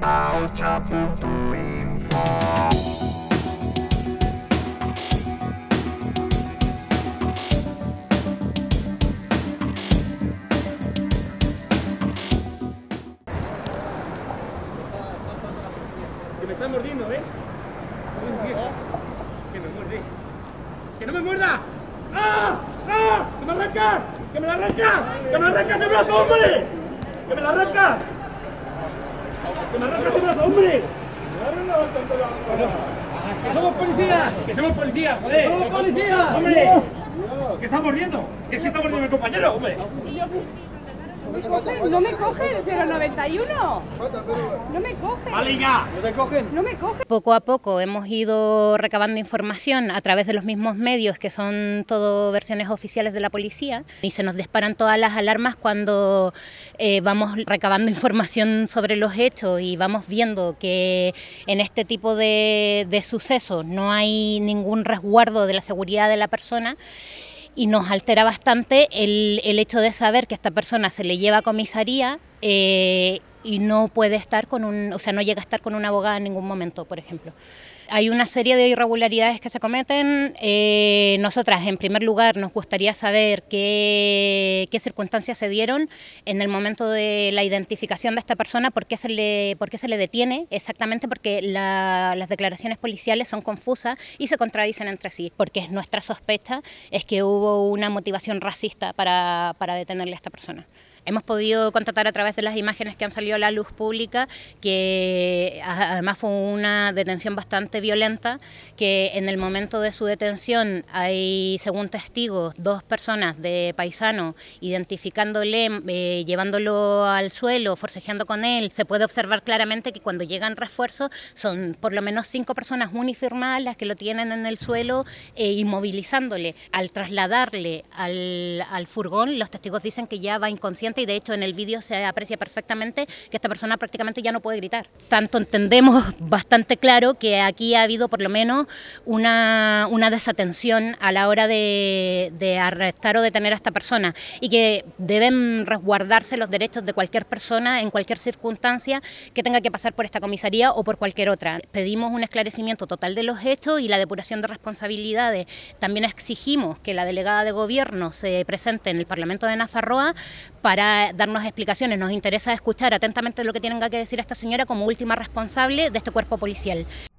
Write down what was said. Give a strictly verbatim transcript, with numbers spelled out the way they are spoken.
Pauta punto info. Que me están mordiendo, ¿eh? Que me muerde. ¡Que no me muerdas! ¡Ah! ¡Ah! ¡Que me arrancas! ¡Que me la arrancas! ¡Que me arrancas el brazo, hombre! ¡Que me la arrancas! ¡Que me arrancas el brazo, hombre! ¡Que somos policías! ¡Que somos policías, joder! ¡Que somos policías! ¡Hombre! ¿Qué está mordiendo? ¿Qué es que está mordiendo mi compañero, hombre? No me cogen, no me cogen, cero noventa y uno. No me cogen. ¡Vale ya! ¿No te cogen? No me cogen. Poco a poco hemos ido recabando información a través de los mismos medios, que son todo versiones oficiales de la policía, y se nos disparan todas las alarmas cuando eh, vamos recabando información sobre los hechos y vamos viendo que en este tipo de, de sucesos no hay ningún resguardo de la seguridad de la persona. Y nos altera bastante el, el hecho de saber que esta persona se le lleva a comisaría eh, y no puede estar con un, o sea, no llega a estar con una abogada en ningún momento, por ejemplo. Hay una serie de irregularidades que se cometen. Eh, nosotras, en primer lugar, nos gustaría saber qué, qué circunstancias se dieron en el momento de la identificación de esta persona, por qué se le, por qué se le detiene exactamente, porque la, las declaraciones policiales son confusas y se contradicen entre sí, porque es nuestra sospecha es que hubo una motivación racista para, para detenerle a esta persona. Hemos podido constatar a través de las imágenes que han salido a la luz pública que además fue una detención bastante violenta, que en el momento de su detención hay, según testigos, dos personas de paisano identificándole, eh, llevándolo al suelo, forcejeando con él. Se puede observar claramente que cuando llegan refuerzos son por lo menos cinco personas uniformadas las que lo tienen en el suelo, eh, inmovilizándole. Al trasladarle al, al furgón, los testigos dicen que ya va inconsciente, y de hecho en el vídeo se aprecia perfectamente que esta persona prácticamente ya no puede gritar. Tanto entendemos bastante claro que aquí ha habido por lo menos una, una desatención a la hora de, de arrestar o detener a esta persona, y que deben resguardarse los derechos de cualquier persona en cualquier circunstancia que tenga que pasar por esta comisaría o por cualquier otra. Pedimos un esclarecimiento total de los hechos y la depuración de responsabilidades. También exigimos que la delegada de gobierno se presente en el Parlamento de Nafarroa para darnos explicaciones. Nos interesa escuchar atentamente lo que tenga que decir esta señora como última responsable de este cuerpo policial.